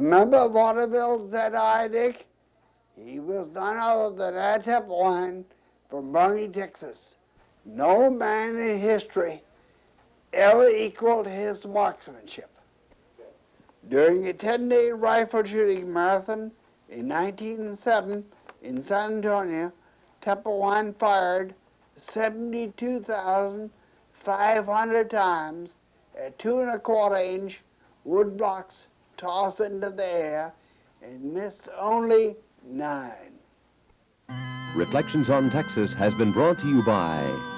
Remember Vaudeville, said I, Dick? He was none other than Ad Toepperwein from Boerne, Texas. No man in history ever equaled his marksmanship. During a 10-day rifle shooting marathon in 1907 in San Antonio, Toepperwein fired 72,500 times at 2¼ inch wood blocks tossed into the air and missed only 9. Reflections on Texas has been brought to you by